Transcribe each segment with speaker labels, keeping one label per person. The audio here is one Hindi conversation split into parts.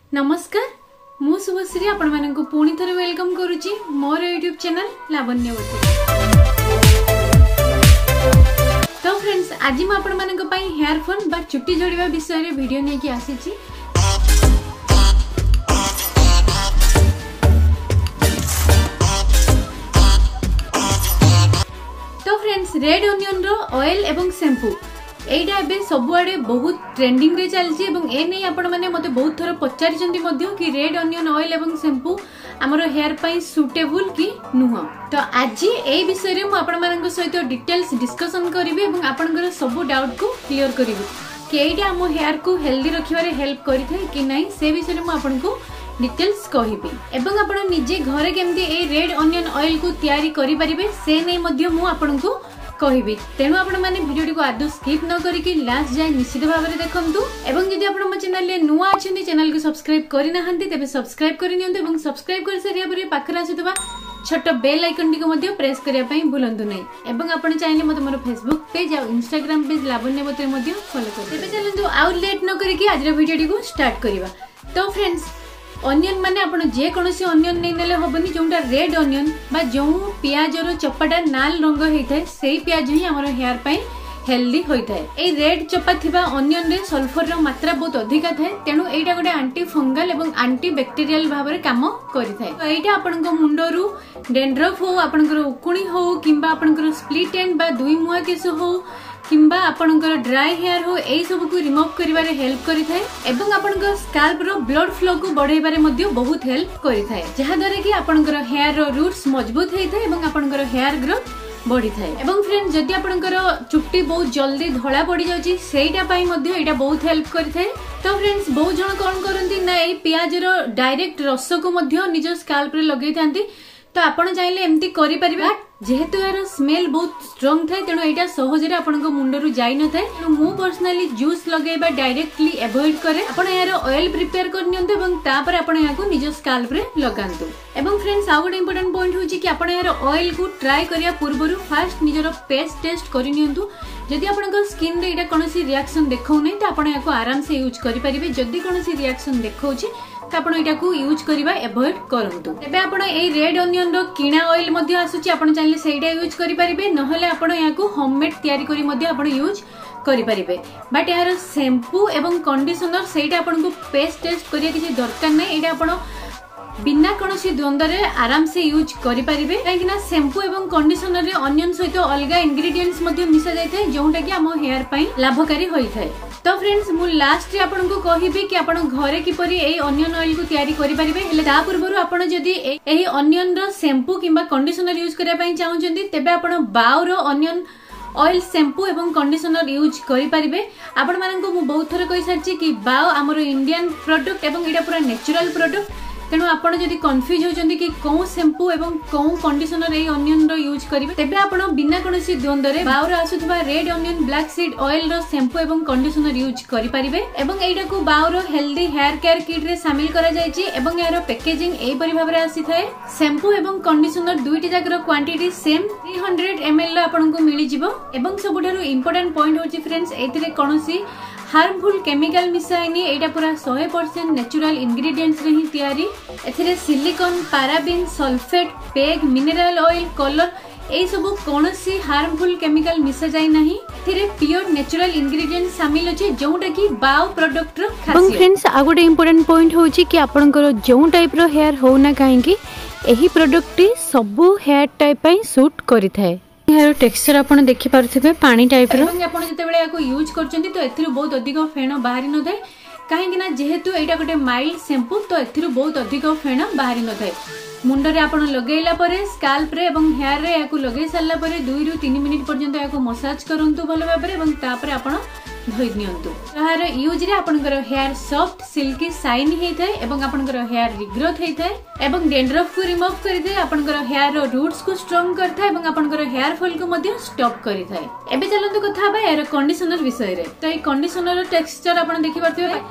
Speaker 1: नमस्कार मु शुभश्री आपण मानक पुणी थरे वेलकम करुची मोर यूट्यूब चैनल लावण्यवती। तो फ्रेंड्स आज मु आपण मानक पई हेयर फोन बा चुट्टी झड़िबा विषय रे वीडियो नै कि आसीची। तो फ्रेंड्स रेड ओनियन रो ऑयल एवं शैम्पू एटा एबे सबुआडे बहुत ट्रेंडिंग रे चलछि एवं ए नै आपण माने मते बहुत थोर पचारिचंती मध्य कि रेड ओनियन ऑयल एवं शैम्पू हमरो हेयर पई सुटेबल कि नुह। तो आज ए विषय रे मु आपण मानक सहित डिटेल्स डिस्कशन करिवे एवं आपनकर सब डाउट को क्लियर करिवे कि एटा हम हेयर को हेल्दी रखिबारे हेल्प करिथाय कि नै से विषय रे मु आपनको डिटेल्स कहिबी एवं आपण निजे घरे केमती ए रेड ओनियन ऑयल को तयारी करि परिबे से नै मध्य मु आपनको कहिबी। तेणु आपण माने वीडियो को आदौ स्किप न करिकि लास्ट जाय निश्चित भाव में देखंतु एवं जदि आपण मो चैनल ले नुआ अछंती चैनल को सब्सक्राइब करि नाहंती तेबे सब्सक्राइब करि नियंतु एवं सब्सक्राइब कर सारिया परे पाखरा आसीतबा छोटो बेल आइकन टिको मध्ये प्रेस करिया पई भूलंतु नै एवं आपण चाहिले मते मोर फेसबुक पेज आ इंस्टाग्राम पेज लावण्यवती मध्ये फॉलो कर तेबे चलंतु आउ लेट न करिकि आज रो वीडियो टिको स्टार्ट करिवा। तो फ्रेंड्स ऑनियन माने आपण जे कोनोसी ऑनियन नै नेले होबनी जोंटा रेड ऑनियन बा जो प्याज रो चप्पाटा नाल रंग हेइथाय सेही प्याज ही हमर हेयर पई हेल्दी होइथाय। ए रेड चप्पा थिबा ऑनियन रे सल्फर रो मात्रा बहुत अधिका थाय तेनु एटा गोटे एंटी फंगल एवं एंटी बैक्टीरियल भाबरे काम करिथाय। तो एटा आपनको मुंडरू डेंड्रफ हो आपनकर उकुणी हो किंबा आपनकर स्प्लिट एंड बा दुई मुआ केस हो किंबा आपनकर ड्राई हेयर हो एई सब को रिमूव करिवारे हेल्प करिथाय एवं आपनकर स्कैल्प रो ब्लड फ्लो को बढ़ाइबारे मध्ये बहुत हेल्प करिथाय जहा द्वारा कि आपनकर हेयर रो रूट्स मजबूत हेइथाय एवं आपनकर हेयर ग्रोथ बढ़ी थाए। एवं फ्रेंड्स जदि आपनकर चुट्टी बहुत जल्दी धड़ा पड़ी जाउची सेइटा पई मध्ये एटा बहुत हेल्प करिथाय। तो फ्रेंड्स बहुत जण कोन करंती ना ए प्याज रो डायरेक्ट रस को मध्ये निज स्कैल्प रे लगै थांती। तो आपण चाहिले एमती करि परिबा जेहेतु यार स्मेल बहुत स्ट्रांग थाए तेणु एटा सहज रे आपनको मुंडरू जाई न थाए तेणु मु पर्सनली जूस लगेबा डायरेक्टली अवॉइड करे आपण यार ऑयल प्रिपेयर कर नियंतु एवं तापर आपण याको निज स्कैल्प रे लगांतु। एवं फ्रेंड्स आ गोटे इंपोर्टेंट पॉइंट होची कि आपण यार ऑयल को ट्राई करिया पूर्वरु फास्ट निजरो पेस्ट टेस्ट करि नियंतु जदि आपनको स्किन रे एटा कोनोसी रिएक्शन देखौ नै त आपण याको आराम से यूज करि परिबे जदि कोनोसी रिएक्शन देखौची त आपण एटा को यूज करबा अवॉइड करंतु। एबे आपण ए रेड ओनियन रो किणा ऑयल मध्ये आसुची आपण चाहिले सेइडा यूज करि परिबे नहले आपण याको होममेड तयारी करी मध्ये आपण यूज करि परिबे बट यार शैम्पू एवं कंडीशनर सेइडा आपण को पेस्ट टेस्ट करिया किछि दरकार नै एटा आपण बिना कोनोसी द्वंद्व रे आराम से यूज करि परिबे काहेकि ना शैम्पू एवं कंडीशनर रे ऑनियन सहित अलगा इंग्रेडिएंट्स मध्ये मिसा जाय थाय जोंटा कि हम हेयर पई लाभकारी होई थाय। तो फ्रेंड्स मु लास्ट रे आपन को कहिबी कि आपन घरे किपरि एई ऑनियन ऑयल को तयारी करि परिबे हेले ता पूर्वरु आपन जदी एई ऑनियन रो शैम्पू किबा कंडीशनर यूज करिया पई चाहउचंती तेबे आपन बाउ रो ऑनियन ऑयल शैम्पू एवं कंडीशनर यूज करि परिबे। आपण मानन को मु बहुत थोर कहि सारची कि बाउ हमरो इंडियन प्रोडक्ट एवं एटा पूरा नेचुरल प्रोडक्ट तेणु आपण जदि कंफ्यूज होचंती कि कोन शैम्पू एवं कोन कंडीशनर ए ऑनियन रो यूज करिवे तेबे आपण बिना कोनोसी द्वंद्व रे बाउर आसुथबा red onion black seed oil रो शैम्पू एवं कंडीशनर यूज करि परिबे एवं एटा को बाउर हेल्दी हेयर केयर किट रे शामिल करा जायछि एवं यार पैकेजिंग एई परि भाबरे आसी थाए। शैम्पू एवं कंडीशनर दुईटी जागर क्वांटिटी सेम 300 ml रो आपण को मिलि जिवो एवं सबुठारु इंपोर्टेंट पॉइंट होछि फ्रेंड्स एथिरे कोनोसी हार्मफुल केमिकल मिसाइनी एटा पूरा 100% नेचुरल इंग्रेडिएंट्स रे ही तयारी एथिरे silicone paraben sulphate PEG mineral oil colour ए सब कोनोसी हार्मफुल केमिकल मिसा जाय नाही एथिरे प्योर नेचुरल इंग्रेडिएंट शामिल अछि जोंटा कि बाउ प्रोडक्ट रो खासियत। फ्रेंड्स आ गोटे इंपोर्टेंट पॉइंट होछि कि आपनकर जो टाइप रो हेयर हो ना काहे कि एही प्रोडक्ट सब हेयर टाइप पई सूट करिथाय। हेयर टेक्सचर आपण देखि पारथिबे पानी टाइप रो आपण जतेबेले याको यूज करचंती तो एथिरु बहुत अधिक फेण बाहरी न थाए काहे कि ना जेहेतु एटा गोटे माइल्ड शैम्पू तो एथिरु बहुत अधिक फेण बाहरी न थाए। मुंड रे आपण लगेइला परे स्कैल्प रे एवं हेयर रे याको लगेइ सारला परे 2 रु 3 मिनिट पर्यंत याको मसाज करंतु भलो भाबरे एवं तापर आपण धोइ नियंतु। यार यूज रे आपनकर हेयर सॉफ्ट सिल्की शाइनी हेइ थाए एवं आपनकर हेयर रिग्रोथ हेइ थाए एवं डेंड्रफ को रिमूव करि थाए आपनकर हेयर रो रूट्स को स्ट्रांग करथाय एवं आपनकर हेयर फॉल को मध्ये स्टॉप करि थाए। एबे चलंतु कथा बा यार कंडीशनर विषय रे। तो ए कंडीशनर रो टेक्सचर आपण देखि पारथिबे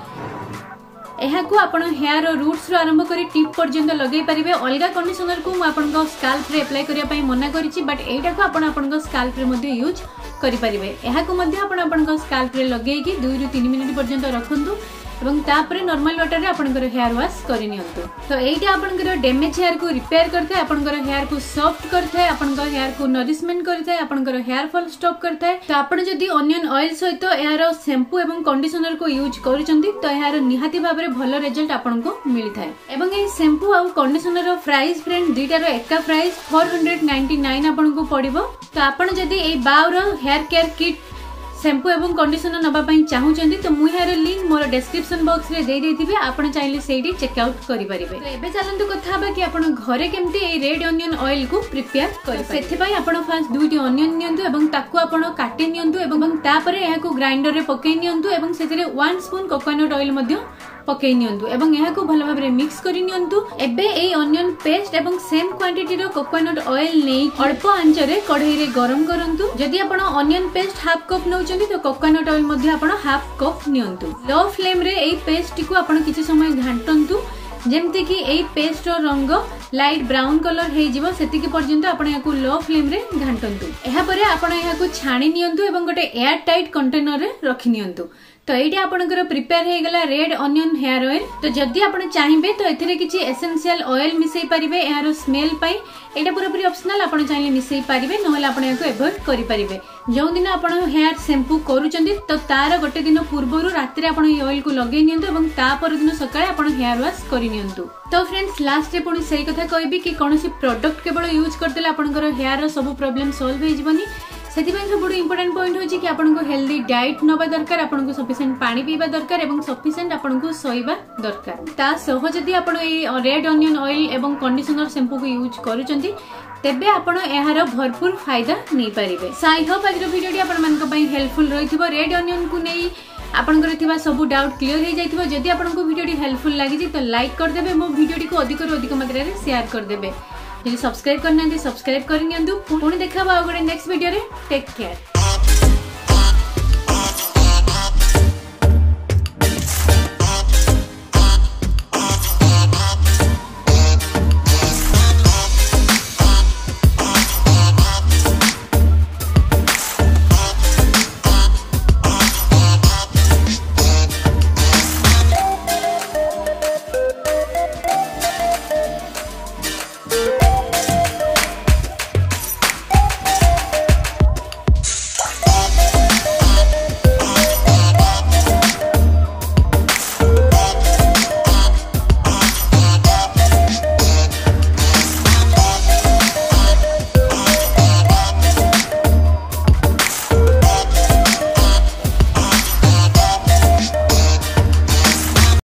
Speaker 1: एहा को आपण हेयर रो रूट्स रो आरंभ करी टिप पर्यंत लगेइ परिबे। अलगा कंडीशनर को मु आपनको स्कैल्प रे अप्लाई करिया पई मना करिछि बट एटा को आपण आपनको स्कैल्प रे मध्ये यूज करि परिबे। एहा को मध्ये आपण आपनको स्कैल्प रे लगेइ कि 2 रु 3 मिनिट पर्यंत रखंतु एवं तापर नॉर्मल वाटर रे आपनकर हेयर वॉश करि नियंतु। तो एइटा आपनकर डैमेज हेयर को रिपेयर करथे, आपनकर हेयर को सॉफ्ट करथे, आपनकर हेयर को नरिशमेंट करथे, आपनकर हेयर फॉल स्टॉप करथे। तो आपण जदी अनियन ऑयल सहित यार शैम्पू एवं कंडीशनर को यूज करूचंती तो यार निहाती भाबरे भलो रिजल्ट आपनको मिली थाए। एवं ए शैम्पू आ कंडीशनर प्राइस फ्रेंड दुईटार एका प्राइस 499 आपनको पड़िबो। तो आपण जदी ए बाउर हेयर केयर किट शैम्पू एवं कंडीशनर नबा पई चाहूचंती तो मु यार लिंक मोर डिस्क्रिप्शन बॉक्स रे दे देथिबे, आपण चाहिले सेठी चेक आउट करि परिबे। तो एबे चलंतु कथा बा कि आपण घरे केमती ए रेड अनियन ऑयल को प्रिपेयर करि परिबे। सेथि पई आपण फास्ट दुईटी अनियन नियंतु एवं ताकू आपण काटि नियंतु एवं तापरे एहा को ग्राइंडर रे पकै नियंतु एवं सेथिरे 1 स्पून कोकोनट ऑयल मध्ये पकै नियंतु एवं एहा को भलो भाबरे मिक्स करि नियंतु। एबे ए अनियन पेस्ट एवं सेम क्वांटिटी रो कोकोनट ऑयल नै अल्प आंच रे कढ़ाई रे गरम करंतु। जदि आपण अनियन पेस्ट हाफ कप नउचंती तो कोकोनट ऑयल मध्ये आपण हाफ कप नियंतु। लो फ्लेम रे ए पेस्ट को आपण किछि समय घांटंतु जेमते कि ए पेस्ट रो रंग लाइट ब्राउन कलर हे जिवो सेति के पर्यंत आपण याकू लो फ्लेम रे घांटंतु। एहा परे आपण याकू छाणी नियंतु एवं गोटे एयर टाइट कंटेनर रे रखि नियंतु। तो ये आपनकर प्रिपेयर हो गला रेड अनियन हेयर ऑयल। तो जदि आपण चाहिए तो एथिरे किछि एसेंशियल ऑयल मिसई परिबे यार स्मेल पाई, एटा पूरा पूरी ऑप्शनल आपण चाहिए मिसई परिबे, नहले आपण याको एवॉइड करि परिबे। जो दिन आपण हेयर शैम्पू करूचंदी तो तार गोटे दिन पूर्वरु राति रे आपण ए ऑयल को लगे नियंतु एवं ता पर दिन सकाळे आपण हेयर वॉश करि नियंतु। तो फ्रेंड्स लास्ट रे पुणी सही कथा कहबी कि कोनोसी प्रोडक्ट केवल यूज करतेले आपनकर हेयर रो सब प्रॉब्लम सॉल्व हो जिवनी। सेतिबाई सबुठ इंपोर्टेंट पॉइंट होची कि आपनको हेल्दी डाइट नबा दरकार, आपनको सफिशिएंट पानी पीबा दरकार एवं सफिशिएंट आपनको सोइबा दरकार। ता सह जदि आपण ए रेड अनियन ऑयल एवं कंडीशनर शैम्पू को यूज करूचंती तेबे आपण एहार भरपूर फायदा नै परिबे। आई होप आज वीडियोटी आपण मानक पई हेल्पफुल रहिथिबो। रेड अनियन को नै आपनकर थिबा सब डाउट क्लियर हो जाइथिबो। जदि आपनको वीडियोटी हेल्पफुल लागि तो लाइक कर देबे, मो वीडियोटी को अधिक रु अधिक मात्रा रे शेयर कर देबे। यदि सब्सक्राइब करना सब्सक्राइब कर नियंतु। पुणी देखा गोटे नेक्स्ट वीडियो रे। Take care.